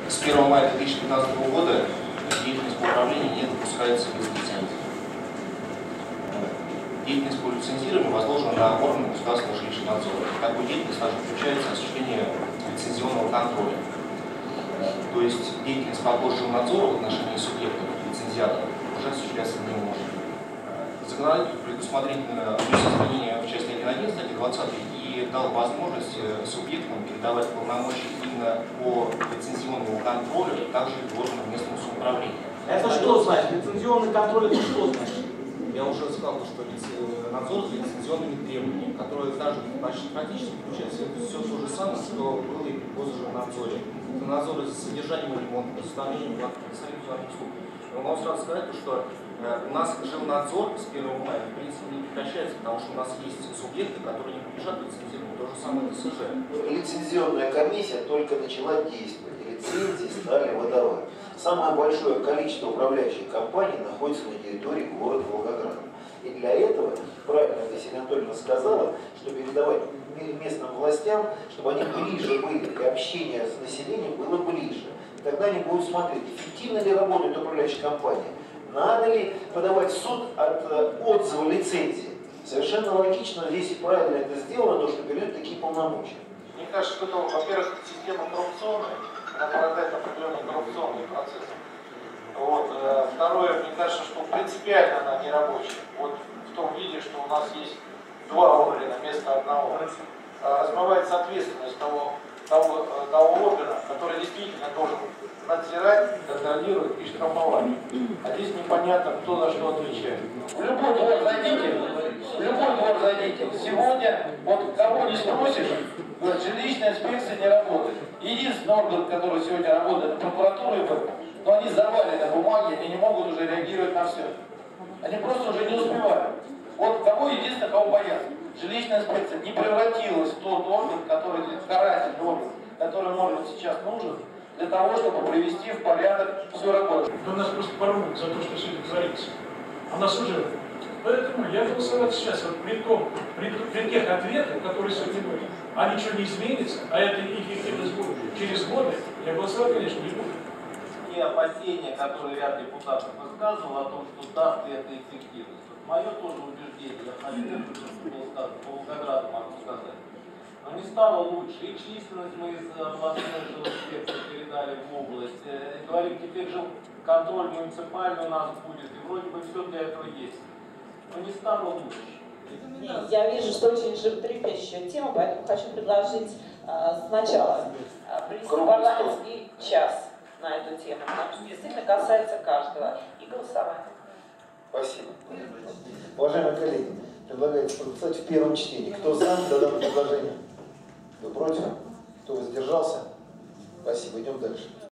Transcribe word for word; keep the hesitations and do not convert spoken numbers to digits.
С первого мая две тысячи пятнадцатого года деятельность по управлению не допускается без лицензии. Деятельность по лицензированию возложена на органы государственного жилищного надзора. Такой деятельность также включается осуществление лицензионного контроля. То есть деятельность по Госжилнадзору в отношении субъектов лицензиатов уже осуществляться не может. Законодатель предусмотрительно внес изменения в части один одиннадцать, один двадцать и дал возможность субъектам передавать полномочия именно по лицензионному контролю также и органам местного самоуправления. Это что значит? Лицензионный контроль это что значит? Я уже сказал, что надзор за лицензионными требованиями, которые даже практически включают все то же самое, что было и при Госжилнадзоре. Это надзор за содержанием ремонта, составлением социальных услуг. Но могу сразу сказать, что у нас жилнадзор с первого мая в принципе не прекращается, потому что у нас есть субъекты, которые не подлежат лицензированию. То же самое ТСЖ. Лицензионная комиссия только начала действовать, лицензии стали выдавать. Самое большое количество управляющих компаний находится на территории города Волгограда. И для этого, правильно Василия Анатольевна сказала, что передавать местным властям, чтобы они ближе были, и общение с населением было ближе. Тогда они будут смотреть, эффективно ли работает управляющая компания, надо ли подавать в суд от отзыва лицензии. Совершенно логично здесь и правильно это сделано, то, что берут такие полномочия. Мне кажется, что это, во-первых, система коррупционная, она порождает определенные коррупционные процессы. Вот. Второе, мне кажется, что принципиально она не рабочая. Вот в том виде, что у нас есть два органа вместо одного. Размывается ответственность того, того, того органа, который действительно должен надзирать, контролировать и штрафовать. А здесь непонятно, кто за что отвечает. В любой двор зайдите, в любой двор зайдите. Сегодня, вот кого не спросишь, говорят, жилищная инспекция не работает. Единственный орган, который сегодня работает, прокуратура и ВЭП, но они завалены бумаги, они не могут уже реагировать на все. Они просто уже не успевают. Вот кого единственное, кого боятся. Жилищная инспекция не превратилась в тот орган, который карательный орган, который может сейчас нужен для того, чтобы привести в порядок всю работу. Да нас просто порвут за то, что сегодня творится. А нас уже. Поэтому я голосовать сейчас, вот при том, при, при тех ответах, которые сегодня были, а ничего не изменится, а это эффективность будет через годы, я голосовать, конечно, не буду. Те опасения, которые ряд депутатов высказывал о том, что даст ли это эффективность. Мое тоже убеждение, я поддерживаю, что было сказано, по Волгограду могу сказать. Но не стало лучше. И численность мы из областной жилинспекции передали в область. И говорим, теперь же контроль муниципальный у нас будет. И вроде бы все для этого есть. Но не стало лучше. Я вижу, что очень животрепещущая тема, поэтому хочу предложить э, сначала э, провести парламентский час на эту тему, потому что действительно касается каждого, и голосования. Спасибо. Уважаемые коллеги, предлагается проголосовать в первом чтении. Кто за данное предложение? Кто против? Кто воздержался? Спасибо. Идем дальше.